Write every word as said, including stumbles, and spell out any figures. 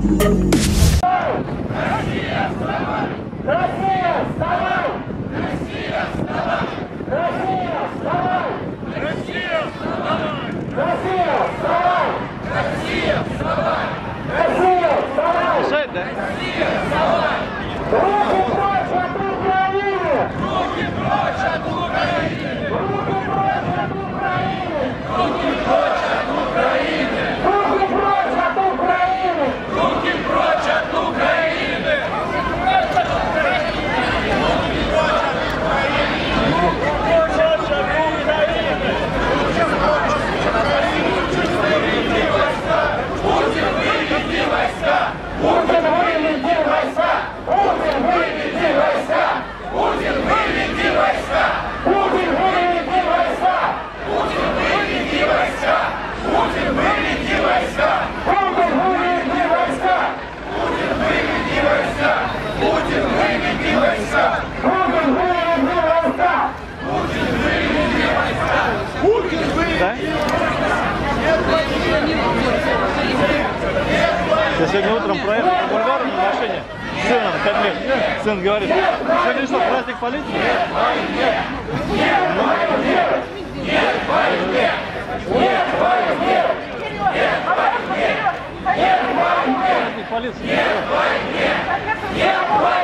Я сегодня утром проехал по бульвару на машине с сыном, пять лет. Сын говорит, сегодня что, праздник полиции? Нет, нет, нет, нет, нет, войне, нет, войне, нет, войне, нет, войне, нет, войне, нет, войне.